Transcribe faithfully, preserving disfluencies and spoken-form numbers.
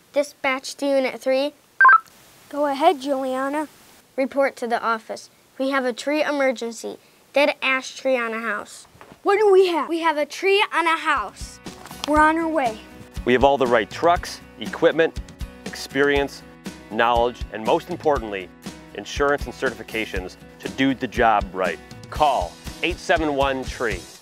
Dispatch to Unit three. Go ahead, Juliana. Report to the office. We have a tree emergency. Dead ash tree on a house. What do we have? We have a tree on a house. We're on our way. We have all the right trucks, equipment, experience, knowledge, and most importantly, insurance and certifications to do the job right. Call eight seven one tree.